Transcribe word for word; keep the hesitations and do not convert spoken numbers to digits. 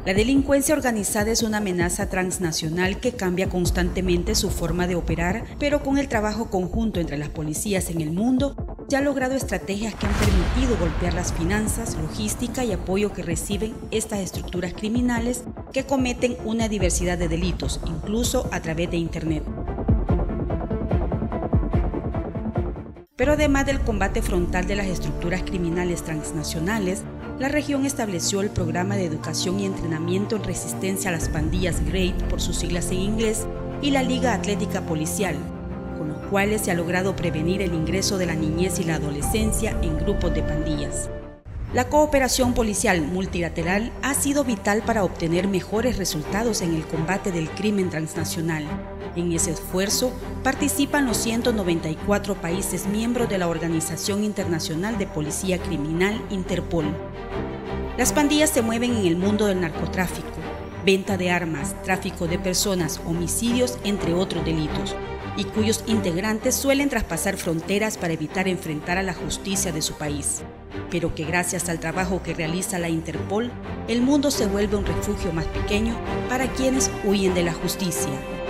La delincuencia organizada es una amenaza transnacional que cambia constantemente su forma de operar, pero con el trabajo conjunto entre las policías en el mundo, ya ha logrado estrategias que han permitido golpear las finanzas, logística y apoyo que reciben estas estructuras criminales que cometen una diversidad de delitos, incluso a través de Internet. Pero además del combate frontal de las estructuras criminales transnacionales, la región estableció el programa de educación y entrenamiento en resistencia a las pandillas GREAT, por sus siglas en inglés, y la Liga Atlética Policial, con los cuales se ha logrado prevenir el ingreso de la niñez y la adolescencia en grupos de pandillas. La cooperación policial multilateral ha sido vital para obtener mejores resultados en el combate del crimen transnacional. En ese esfuerzo participan los ciento noventa y cuatro países miembros de la Organización Internacional de Policía Criminal, Interpol. Las pandillas se mueven en el mundo del narcotráfico, venta de armas, tráfico de personas, homicidios, entre otros delitos, y cuyos integrantes suelen traspasar fronteras para evitar enfrentar a la justicia de su país, pero que gracias al trabajo que realiza la Interpol, el mundo se vuelve un refugio más pequeño para quienes huyen de la justicia.